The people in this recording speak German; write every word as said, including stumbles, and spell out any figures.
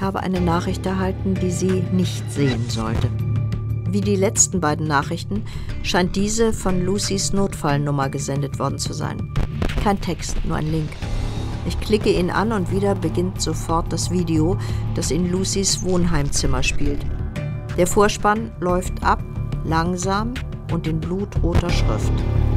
habe eine Nachricht erhalten, die sie nicht sehen sollte. Wie die letzten beiden Nachrichten scheint diese von Lucys Notfallnummer gesendet worden zu sein. Kein Text, nur ein Link. Ich klicke ihn an und wieder beginnt sofort das Video, das in Lucys Wohnheimzimmer spielt. Der Vorspann läuft ab, langsam und in blutroter Schrift.